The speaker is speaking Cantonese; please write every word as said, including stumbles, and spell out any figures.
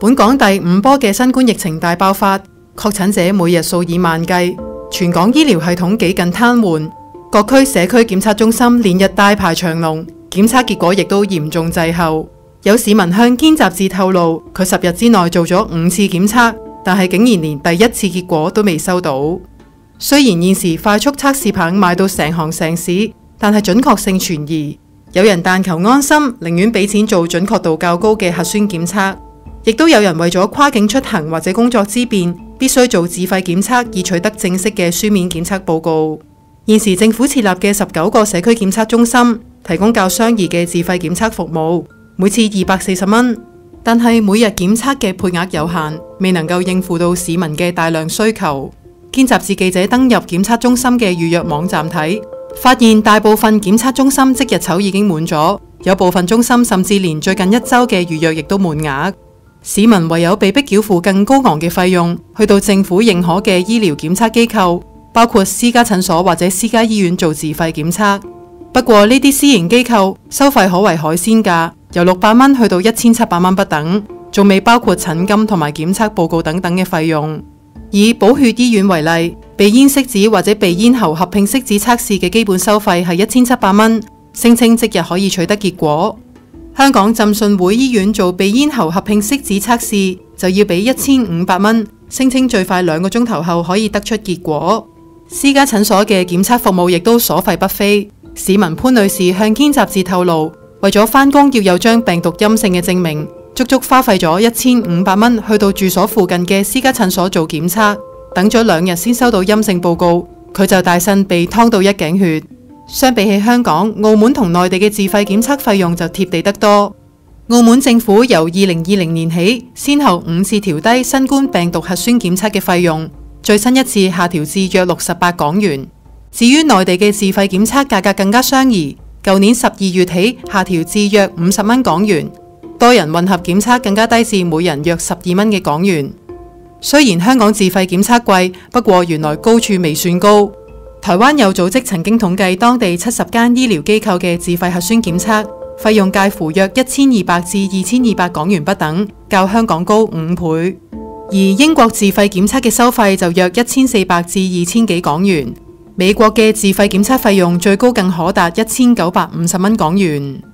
本港第五波嘅新冠疫情大爆發，確診者每日數以萬計，全港醫療系統幾近癱瘓，各區社區檢測中心連日大排長龍，檢測結果亦都嚴重滯後。有市民向堅雜誌透露，佢十日之內做咗五次檢測，但係竟然連第一次結果都未收到。雖然現時快速測試棒賣到成行成市，但係準確性存疑。有人但求安心，寧願俾錢做準確度較高嘅核酸檢測，亦都有人為咗跨境出行或者工作之便，必須做自費檢測以取得正式嘅書面檢測報告。現時政府設立嘅十九個社區檢測中心，提供較相宜嘅自費檢測服務，每次二百四十蚊，但係每日檢測嘅配額有限，未能夠應付到市民嘅大量需求。堅雜誌記者登入檢測中心嘅預約網站睇，發現大部分檢測中心即日籌已經滿咗，有部分中心甚至連最近一周嘅預約亦都滿額。市民唯有被迫繳付更高昂嘅費用，去到政府認可嘅醫療檢測機構，包括私家診所或者私家醫院做自費檢測。不過呢啲私營機構收費可謂海鮮價，由六百蚊去到一千七百蚊不等，仲未包括診金同埋檢測報告等等嘅費用。以寶血醫院為例，鼻咽拭子或者鼻咽喉合併拭子測試嘅基本收費係一千七百蚊，聲稱即日可以取得結果。香港浸信會醫院做鼻咽喉合併拭子測試就要俾一千五百蚊，聲稱最快兩個鐘頭後可以得出結果。私家診所嘅檢測服務亦都所費不菲。市民潘女士向堅雜誌透露，為咗返工要有張病毒陰性嘅證明，足足花費咗一千五百蚊去到住所附近嘅私家診所做檢測，等咗兩日先收到陰性報告，佢就大呻被劏到一頸血。相比起香港、澳門同內地嘅自費檢測費用就貼地得多。澳門政府由二零二零年起，先後五次調低新冠病毒核酸檢測嘅費用，最新一次下調至約六十八港元。至於內地嘅自費檢測價格更加相宜，舊年十二月起下調至約五十蚊港元，多人混合檢測更加低至每人約十二蚊嘅港元。雖然香港自費檢測貴，不過原來高處未算高。台灣有組織曾經統計當地七十間醫療機構嘅自費核酸檢測費用介乎約一千二百至二千二百港元不等，較香港高五倍。而英國自費檢測嘅收費就約一千四百至二千幾港元。美國嘅自費檢測費用最高更可達一千九百五十蚊港元。